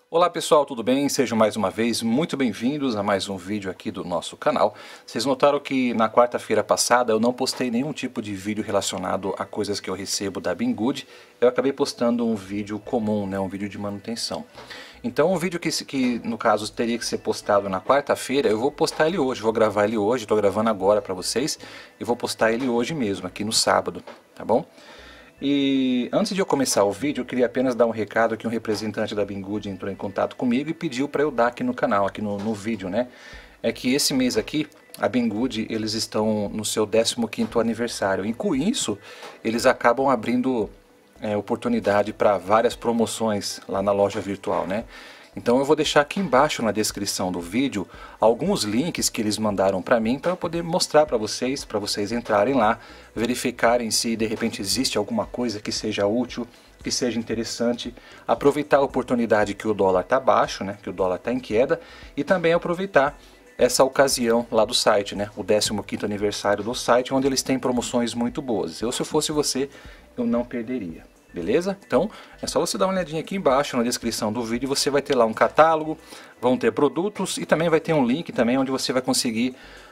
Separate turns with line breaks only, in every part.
Olá pessoal, tudo bem? Sejam mais uma vez muito bem-vindos a mais um vídeo aqui do nosso canal. Vocês notaram que na quarta-feira passada eu não postei nenhum tipo de vídeo relacionado a coisas que eu recebo da Banggood. Eu acabei postando um vídeo comum, né? Um vídeo de manutenção. Então um vídeo que no caso teria que ser postado na quarta-feira, eu vou postar ele hoje, vou gravar ele hoje, estou gravando agora para vocês e vou postar ele hoje mesmo, aqui no sábado, tá bom? E antes de eu começar o vídeo, eu queria apenas dar um recado que um representante da Banggood entrou em contato comigo e pediu para eu dar aqui no canal, aqui no vídeo, né? É que esse mês aqui, a Banggood, eles estão no seu 15º aniversário. E com isso, eles acabam abrindo oportunidade para várias promoções lá na loja virtual, né? Então eu vou deixar aqui embaixo na descrição do vídeo alguns links que eles mandaram para mim para eu poder mostrar para vocês entrarem lá, verificarem se de repente existe alguma coisa que seja útil, que seja interessante, aproveitar a oportunidade que o dólar está baixo, né, que o dólar está em queda, e também aproveitar essa ocasião lá do site, né, o 15º aniversário do site, onde eles têm promoções muito boas. Se eu fosse você, eu não perderia. Beleza? Então é só você dar uma olhadinha aqui embaixo na descrição do vídeo, você vai ter lá um catálogo, vão ter produtos e também vai ter um link também onde você vai conseguir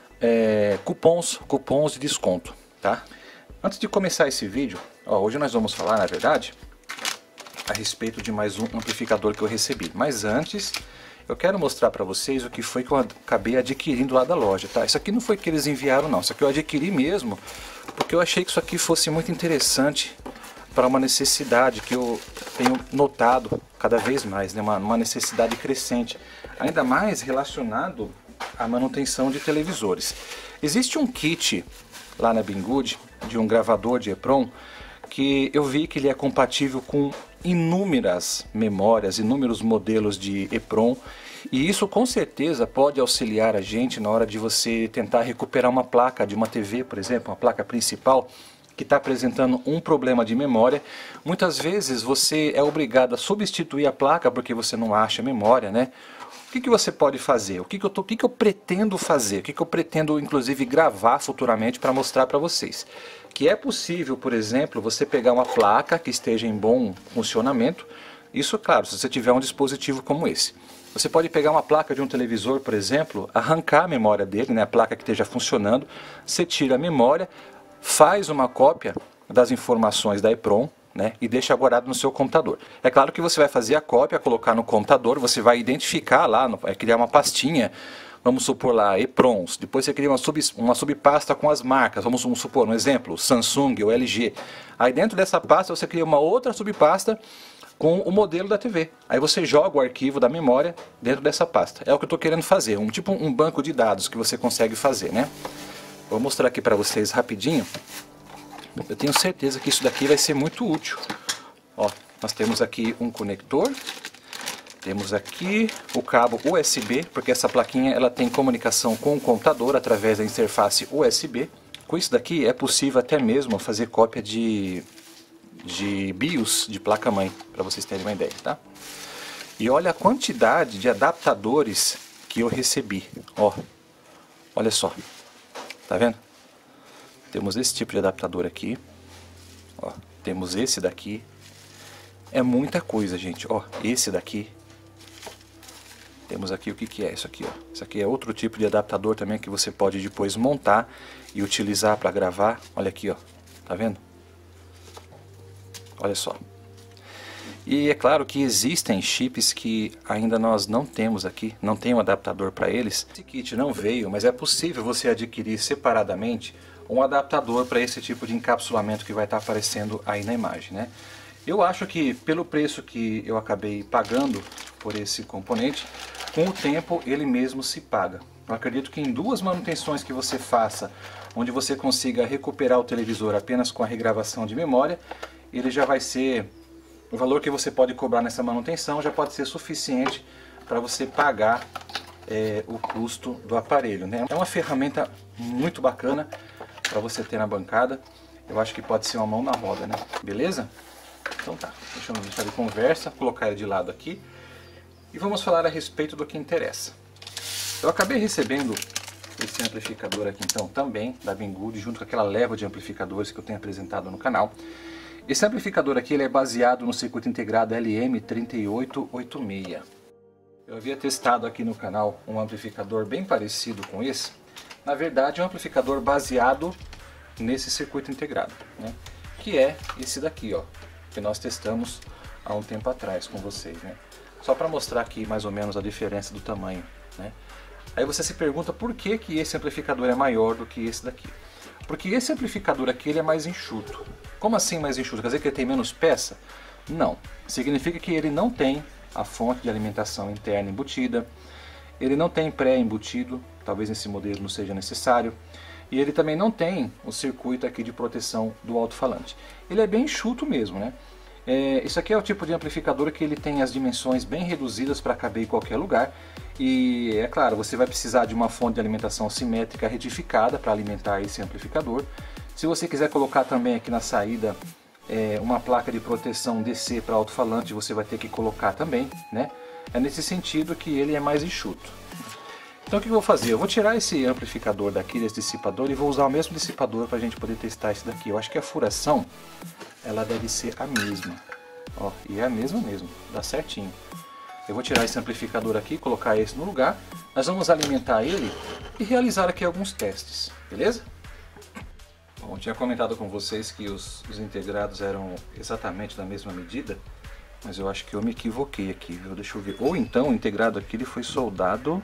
cupons de desconto, tá? Antes de começar esse vídeo, hoje nós vamos falar, na verdade, a respeito de mais um amplificador que eu recebi. Mas antes, eu quero mostrar para vocês o que foi que eu acabei adquirindo lá da loja, tá? Isso aqui não foi que eles enviaram não, isso aqui eu adquiri mesmo, porque eu achei que isso aqui fosse muito interessante para uma necessidade que eu tenho notado cada vez mais, né? Uma necessidade crescente, ainda mais relacionado à manutenção de televisores. Existe um kit lá na Banggood de um gravador de EEPROM que eu vi que ele é compatível com inúmeras memórias, inúmeros modelos de EEPROM, e isso com certeza pode auxiliar a gente na hora de você tentar recuperar uma placa de uma TV, por exemplo, uma placa principal que está apresentando um problema de memória. Muitas vezes você é obrigado a substituir a placa porque você não acha memória, né? O que você pode fazer? O que eu pretendo fazer? O que eu pretendo, inclusive, gravar futuramente para mostrar para vocês? Que é possível, por exemplo, você pegar uma placa que esteja em bom funcionamento. Isso, claro, se você tiver um dispositivo como esse. Você pode pegar uma placa de um televisor, por exemplo, arrancar a memória dele, né? A placa que esteja funcionando, você tira a memória, faz uma cópia das informações da EEPROM, né, e deixa guardado no seu computador. É claro que você vai fazer a cópia, colocar no computador, você vai identificar lá, criar uma pastinha, vamos supor lá, EEPROMs, depois você cria uma subpasta com as marcas, vamos supor, um exemplo, Samsung ou LG. Aí dentro dessa pasta você cria uma outra subpasta com o modelo da TV. Aí você joga o arquivo da memória dentro dessa pasta. É o que eu estou querendo fazer, tipo um banco de dados que você consegue fazer, né? Vou mostrar aqui para vocês rapidinho. Eu tenho certeza que isso daqui vai ser muito útil. Ó, nós temos aqui um conector. Temos aqui o cabo USB, porque essa plaquinha ela tem comunicação com o computador através da interface USB. Com isso daqui é possível até mesmo fazer cópia de BIOS de placa-mãe, para vocês terem uma ideia, tá? E olha a quantidade de adaptadores que eu recebi. Ó, olha só. Tá vendo? Temos esse tipo de adaptador aqui. Ó, temos esse daqui. É muita coisa, gente. Ó, esse daqui. Temos aqui o que é isso aqui, ó. Isso aqui é outro tipo de adaptador também que você pode depois montar e utilizar para gravar. Olha aqui, ó. Tá vendo? Olha só. E é claro que existem chips que ainda nós não temos aqui, não tem um adaptador para eles. Esse kit não veio, mas é possível você adquirir separadamente um adaptador para esse tipo de encapsulamento que vai estar aparecendo aí na imagem, né? Eu acho que pelo preço que eu acabei pagando por esse componente, com o tempo ele mesmo se paga. Eu acredito que em duas manutenções que você faça, onde você consiga recuperar o televisor apenas com a regravação de memória, ele já vai ser... O valor que você pode cobrar nessa manutenção já pode ser suficiente para você pagar o custo do aparelho, né? É uma ferramenta muito bacana para você ter na bancada. Eu acho que pode ser uma mão na roda, né? Beleza? Então tá, deixa eu deixar de conversa, colocar ele de lado aqui e vamos falar a respeito do que interessa. Eu acabei recebendo esse amplificador aqui então também da Banggood, junto com aquela leva de amplificadores que eu tenho apresentado no canal. Esse amplificador aqui ele é baseado no circuito integrado LM3886. Eu havia testado aqui no canal um amplificador bem parecido com esse. Na verdade é um amplificador baseado nesse circuito integrado, né? Que é esse daqui, ó, que nós testamos há um tempo atrás com vocês, né? Só para mostrar aqui mais ou menos a diferença do tamanho, né? Aí você se pergunta por que que esse amplificador é maior do que esse daqui. Porque esse amplificador aqui ele é mais enxuto. Como assim mais enxuto? Quer dizer que ele tem menos peça? Não. Significa que ele não tem a fonte de alimentação interna embutida, ele não tem pré-embutido, talvez nesse modelo não seja necessário, e ele também não tem o circuito aqui de proteção do alto-falante. Ele é bem enxuto mesmo, né? Isso aqui é o tipo de amplificador que ele tem as dimensões bem reduzidas para caber em qualquer lugar, e é claro, você vai precisar de uma fonte de alimentação simétrica retificada para alimentar esse amplificador. Se você quiser colocar também aqui na saída uma placa de proteção DC para alto-falante, você vai ter que colocar também, né? É nesse sentido que ele é mais enxuto. Então o que eu vou fazer? Eu vou tirar esse amplificador daqui, desse dissipador, e vou usar o mesmo dissipador para a gente poder testar esse daqui. Eu acho que a furação, ela deve ser a mesma. Ó, e é a mesma mesmo, dá certinho. Eu vou tirar esse amplificador aqui, colocar esse no lugar. Nós vamos alimentar ele e realizar aqui alguns testes, beleza? Bom, eu tinha comentado com vocês que os integrados eram exatamente da mesma medida, mas eu acho que eu me equivoquei aqui, viu? Deixa eu ver. Ou então o integrado aqui ele foi soldado,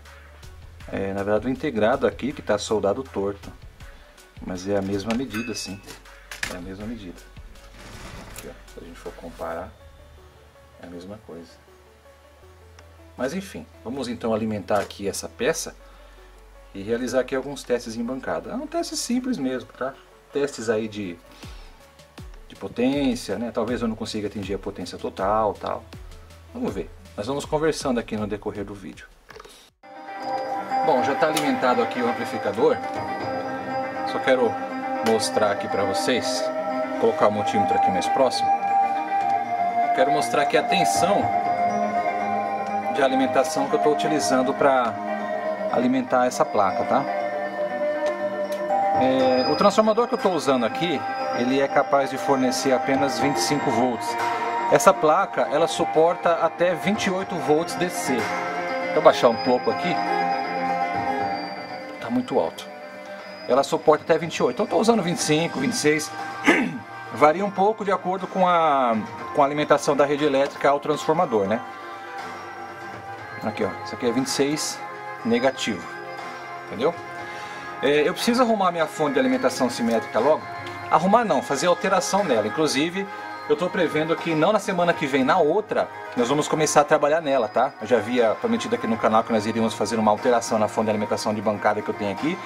na verdade o integrado aqui que está soldado torto, mas é a mesma medida sim, é a mesma medida. Aqui, ó, se a gente for comparar, é a mesma coisa. Mas enfim, vamos então alimentar aqui essa peça e realizar aqui alguns testes em bancada. É um teste simples mesmo, tá? Testes aí de potência, né? Talvez eu não consiga atingir a potência total, tal. Vamos ver. Nós vamos conversando aqui no decorrer do vídeo. Bom, já está alimentado aqui o amplificador. Só quero mostrar aqui para vocês, colocar o multímetro aqui mais próximo. Quero mostrar aqui a tensão de alimentação que eu estou utilizando para alimentar essa placa, tá? O transformador que eu estou usando aqui, ele é capaz de fornecer apenas 25 volts. Essa placa, ela suporta até 28 volts DC. Deixa eu baixar um pouco aqui. Tá muito alto. Ela suporta até 28. Então eu estou usando 25, 26. Varia um pouco de acordo com a alimentação da rede elétrica ao transformador, né? Aqui, ó. Isso aqui é 26 negativo. Entendeu? Eu preciso arrumar minha fonte de alimentação simétrica logo. Arrumar não, fazer alteração nela. Inclusive, eu estou prevendo que não na semana que vem, na outra, nós vamos começar a trabalhar nela, tá? Eu já havia prometido aqui no canal que nós iríamos fazer uma alteração na fonte de alimentação de bancada que eu tenho aqui.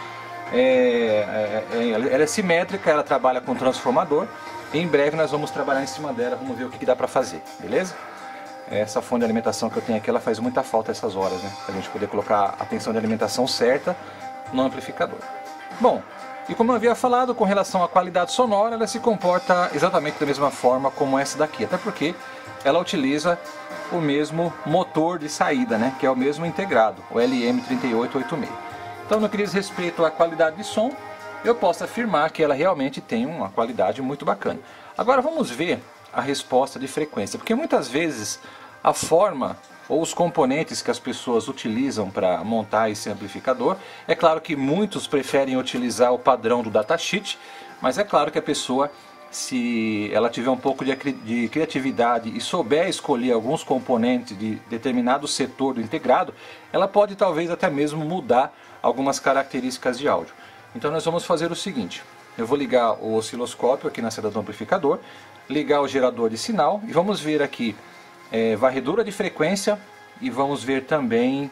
Ela é simétrica, ela trabalha com transformador. E em breve nós vamos trabalhar em cima dela, vamos ver o que dá para fazer, beleza? Essa fonte de alimentação que eu tenho aqui, ela faz muita falta essas horas, né? Pra gente poder colocar a tensão de alimentação certa no amplificador. Bom, e como eu havia falado, com relação à qualidade sonora, ela se comporta exatamente da mesma forma como essa daqui, até porque ela utiliza o mesmo motor de saída, né? Que é o mesmo integrado, o LM3886. Então, no que diz respeito à qualidade de som, eu posso afirmar que ela realmente tem uma qualidade muito bacana. Agora vamos ver a resposta de frequência, porque muitas vezes a forma ou os componentes que as pessoas utilizam para montar esse amplificador, é claro que muitos preferem utilizar o padrão do datasheet, mas é claro que a pessoa, se ela tiver um pouco de criatividade e souber escolher alguns componentes de determinado setor do integrado, ela pode talvez até mesmo mudar algumas características de áudio. Então nós vamos fazer o seguinte, eu vou ligar o osciloscópio aqui na saída do amplificador, ligar o gerador de sinal e vamos ver aqui varredura de frequência e vamos ver também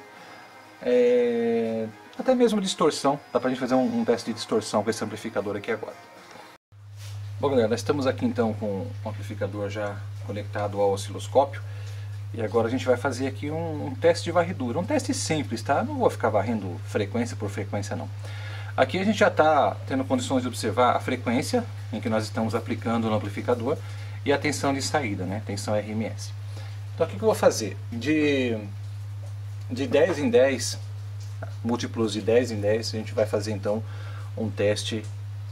até mesmo distorção. Dá pra gente fazer um teste de distorção com esse amplificador aqui agora. Bom galera, nós estamos aqui então com o amplificador já conectado ao osciloscópio e agora a gente vai fazer aqui um teste de varredura, um teste simples, tá? Não vou ficar varrendo frequência por frequência não. Aqui a gente já está tendo condições de observar a frequência em que nós estamos aplicando no amplificador e a tensão de saída, né? Tensão RMS. Então o que eu vou fazer? De 10 em 10, múltiplos de 10 em 10, a gente vai fazer então um teste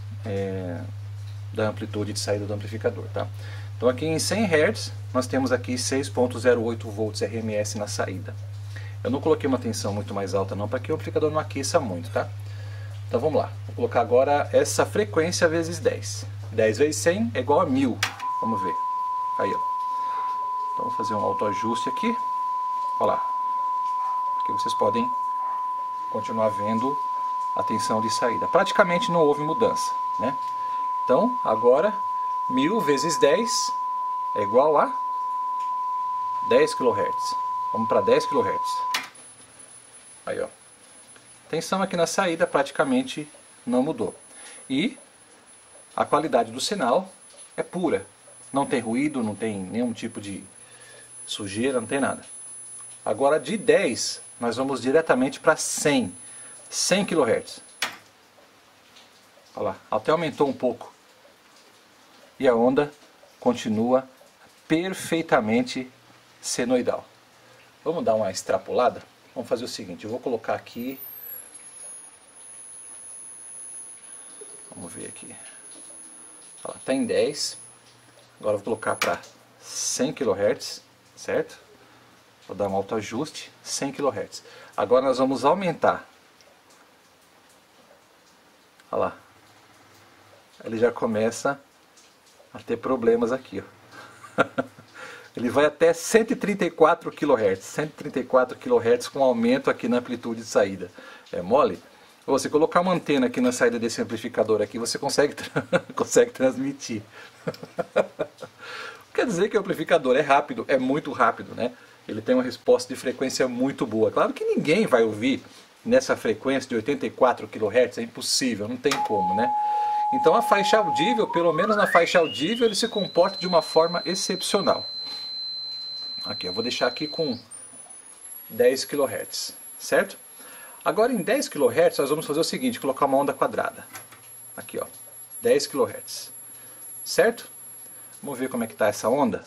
da amplitude de saída do amplificador, tá? Então aqui em 100 Hz nós temos aqui 6.08 volts RMS na saída. Eu não coloquei uma tensão muito mais alta não, para que o amplificador não aqueça muito, tá? Então vamos lá, vou colocar agora essa frequência vezes 10. 10 vezes 100 é igual a 1000, vamos ver. Aí, ó. Então vou fazer um autoajuste aqui, olha lá. Aqui vocês podem continuar vendo a tensão de saída. Praticamente não houve mudança, né? Então agora 1000 vezes 10 é igual a 10 kHz. Vamos para 10 kHz. Aí, ó. Tensão aqui na saída praticamente não mudou. E a qualidade do sinal é pura. Não tem ruído, não tem nenhum tipo de sujeira, não tem nada. Agora de 10 nós vamos diretamente para 100. 100 kHz. Olha lá, até aumentou um pouco. E a onda continua perfeitamente senoidal. Vamos dar uma extrapolada? Vamos fazer o seguinte, eu vou colocar aqui... Vamos ver aqui. Está em 10. Agora eu vou colocar para 100 kHz, certo? Vou dar um autoajuste, 100 kHz. Agora nós vamos aumentar. Olha lá. Ele já começa a ter problemas aqui, ó. Ele vai até 134 kHz, 134 kHz com aumento aqui na amplitude de saída. É mole? Ou você colocar uma antena aqui na saída desse amplificador aqui, você consegue, consegue transmitir. Quer dizer que o amplificador é rápido, é muito rápido, né? Ele tem uma resposta de frequência muito boa. Claro que ninguém vai ouvir nessa frequência de 84 kHz, é impossível, não tem como, né? Então a faixa audível, pelo menos na faixa audível, ele se comporta de uma forma excepcional. Aqui, eu vou deixar aqui com 10 kHz, certo? Agora em 10 kHz nós vamos fazer o seguinte, colocar uma onda quadrada. Aqui, ó, 10 kHz, certo? Vamos ver como é que está essa onda.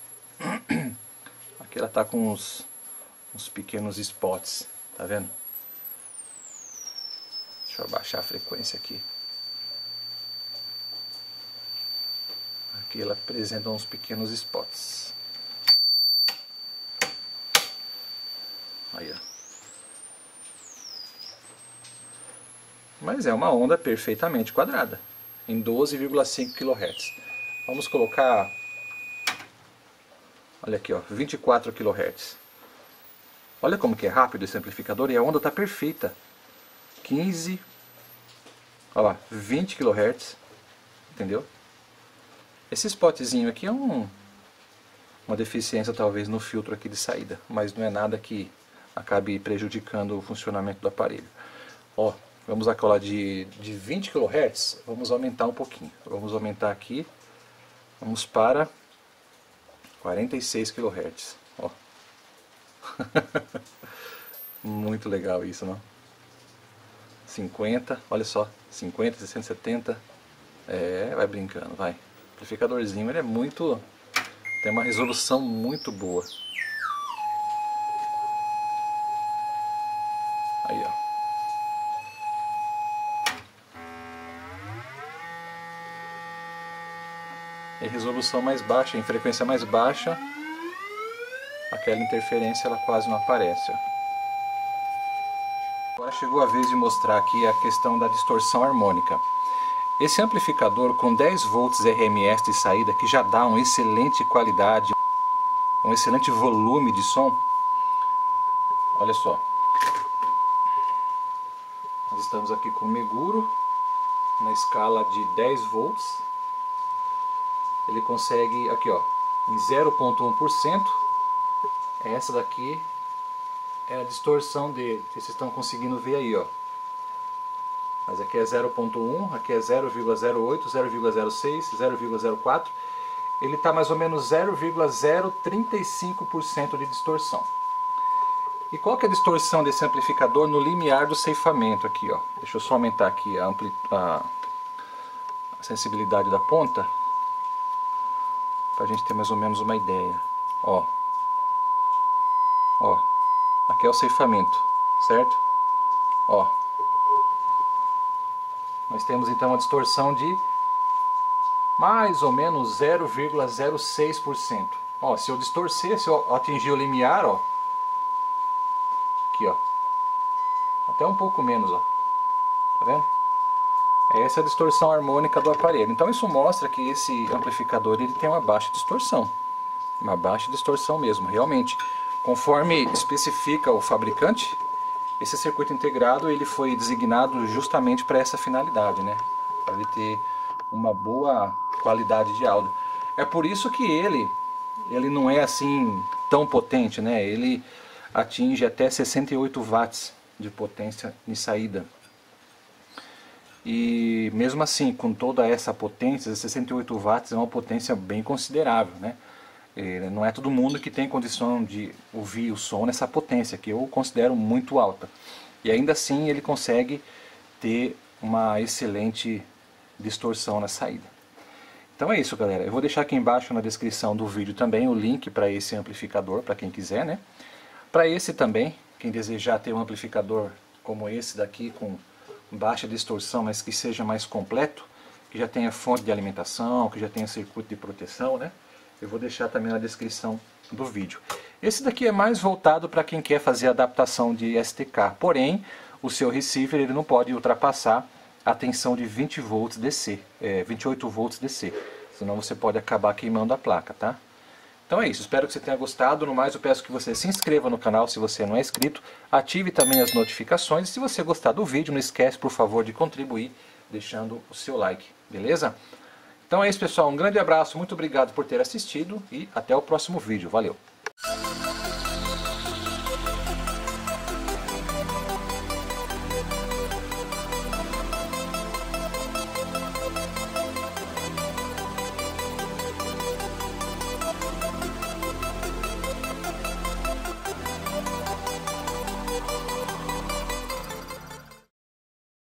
Aqui ela está com uns pequenos spots, tá vendo? Deixa eu abaixar a frequência aqui. Aqui ela apresenta uns pequenos spots. Aí, ó. Mas é uma onda perfeitamente quadrada, em 12,5 kHz. Vamos colocar, olha aqui, ó, 24 kHz. Olha como que é rápido esse amplificador e a onda está perfeita. 15, olha lá, 20 kHz, entendeu? Esse spotzinho aqui é uma deficiência talvez no filtro aqui de saída, mas não é nada que acabe prejudicando o funcionamento do aparelho. Ó, vamos aquela de 20 kHz, vamos aumentar um pouquinho. Vamos aumentar aqui, vamos para 46 kHz. Ó. Muito legal isso, não? 50, olha só, 50, 60, 70. É, vai brincando, vai. O amplificadorzinho, ele é muito... tem uma resolução muito boa. Aí, ó. Em resolução mais baixa, em frequência mais baixa, aquela interferência ela quase não aparece, ó. Agora chegou a vez de mostrar aqui a questão da distorção harmônica. Esse amplificador com 10 volts RMS de saída, que já dá uma excelente qualidade, um excelente volume de som. Olha só. Nós estamos aqui com o Meguro na escala de 10 volts. Ele consegue, aqui ó, em 0,1%. Essa daqui é a distorção dele. Vocês estão conseguindo ver aí, ó. Mas aqui é 0,1, aqui é 0,08, 0,06, 0,04. Ele está mais ou menos 0,035% de distorção. E qual que é a distorção desse amplificador no limiar do ceifamento aqui, ó? Deixa eu só aumentar aqui a sensibilidade da ponta, para a gente ter mais ou menos uma ideia. Ó, ó, aqui é o ceifamento, certo? Ó. Nós temos então uma distorção de mais ou menos 0,06%. Ó, se eu distorcer, se eu atingir o limiar, ó, Aqui, ó. Até um pouco menos, ó. Tá vendo? Essa é a distorção harmônica do aparelho. Então isso mostra que esse amplificador ele tem uma baixa distorção. Uma baixa distorção mesmo, realmente. Conforme especifica o fabricante, esse circuito integrado ele foi designado justamente para essa finalidade, né? Para ele ter uma boa qualidade de áudio. É por isso que ele não é assim tão potente, né? Ele atinge até 68 watts de potência em saída. E mesmo assim, com toda essa potência, 68 watts é uma potência bem considerável, né? Não é todo mundo que tem condição de ouvir o som nessa potência, que eu considero muito alta. E ainda assim ele consegue ter uma excelente distorção na saída. Então é isso, galera. Eu vou deixar aqui embaixo na descrição do vídeo também o link para esse amplificador, para quem quiser, né? Para esse também, quem desejar ter um amplificador como esse daqui, com baixa distorção, mas que seja mais completo, que já tenha fonte de alimentação, que já tenha circuito de proteção, né? Eu vou deixar também na descrição do vídeo. Esse daqui é mais voltado para quem quer fazer adaptação de STK, porém o seu receiver ele não pode ultrapassar a tensão de 20 volts DC, 28 volts DC, senão você pode acabar queimando a placa, tá? Então é isso, espero que você tenha gostado. No mais eu peço que você se inscreva no canal se você não é inscrito, ative também as notificações e se você gostar do vídeo, não esquece por favor de contribuir deixando o seu like, beleza? Então é isso pessoal, um grande abraço, muito obrigado por ter assistido e até o próximo vídeo, valeu!